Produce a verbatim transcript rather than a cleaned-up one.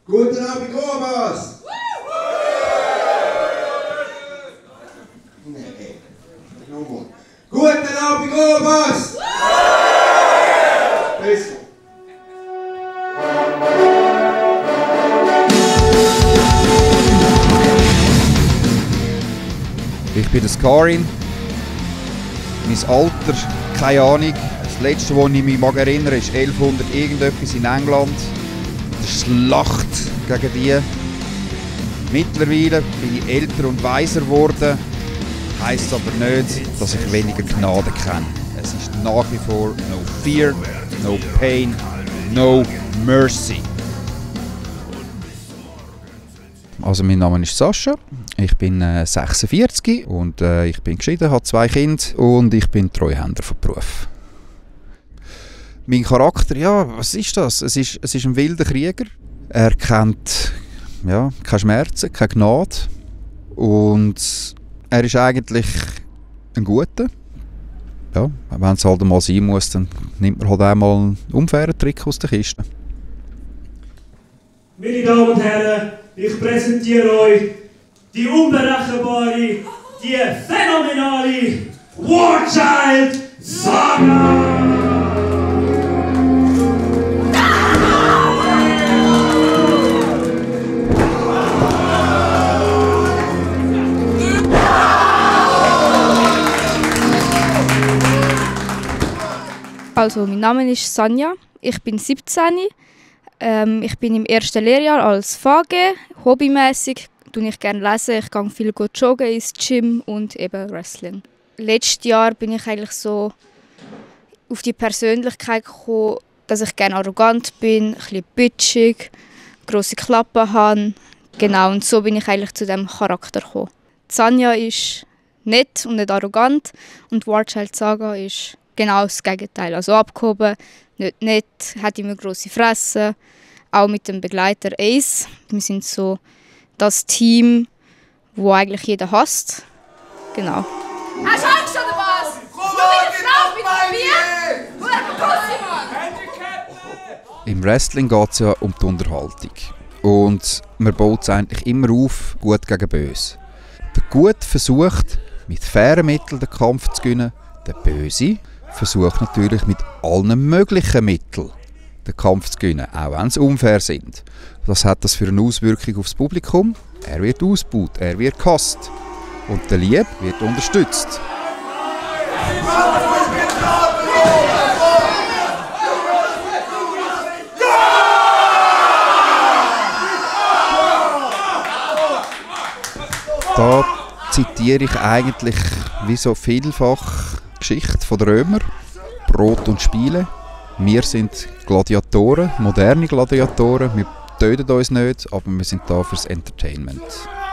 Guten Abend, Robas! Nee, nochmal. Guten Abend, Robas! Besser. Ich bin der Scarin. Mein Alter, keine Ahnung. Das letzte, was ich mich mag erinnere, ist elfhundert irgendetwas in England. Die Schlacht gegen die. Mittlerweile bin ich älter und weiser geworden. Heisst aber nicht, dass ich weniger Gnade kenne. Es ist nach wie vor no fear, no pain, no mercy. Also mein Name ist Sascha, ich bin äh, sechsundvierzig und äh, ich bin geschieden, habe zwei Kinder und ich bin Treuhänder von Beruf. Mein Charakter, ja, was ist das? Es ist, es ist ein wilder Krieger. Er kennt ja, keine Schmerzen, keine Gnade und er ist eigentlich ein Guter. Ja, wenn es halt einmal sein muss, dann nimmt man halt einmal einen unfairen Trick aus der Kiste. Meine Damen und Herren, ich präsentiere euch die unberechenbare, die phänomenale Warchild Saga! Also, mein Name ist Sanja, ich bin siebzehn. Ähm, ich bin im ersten Lehrjahr als V G. Hobbymäßig lese ich gerne lesen. Ich gehe viel gut joggen ins Gym und eben Wrestling. Letztes Jahr bin ich eigentlich so auf die Persönlichkeit gekommen, dass ich gerne arrogant bin, ein bisschen bitchig, grosse Klappen habe. Genau, und so bin ich eigentlich zu diesem Charakter gekommen. Sanja ist nett und nicht arrogant und Warchild Saga ist genau das Gegenteil. Also abgehoben, nicht nett, hat immer grosse Fresse. Auch mit dem Begleiter Ace. Wir sind so das Team, wo eigentlich jeder hasst. Genau. Hast du Angst oder was? Du bist eine Frau mit Bier! Im Wrestling geht es ja um die Unterhaltung. Und man baut es eigentlich immer auf, gut gegen böse. Der Gute versucht, mit fairen Mitteln den Kampf zu gewinnen. Der Böse versucht natürlich mit allen möglichen Mitteln den Kampf zu gewinnen, auch wenn sie unfair sind. Was hat das für eine Auswirkung aufs Publikum? Er wird ausgebaut, er wird gehasst. Und der Lieb wird unterstützt. Da zitiere ich eigentlich wie so vielfach Geschichte von den Römern, Brot und Spiele. Wir sind Gladiatoren, moderne Gladiatoren. Wir töten uns nicht, aber wir sind da fürs Entertainment.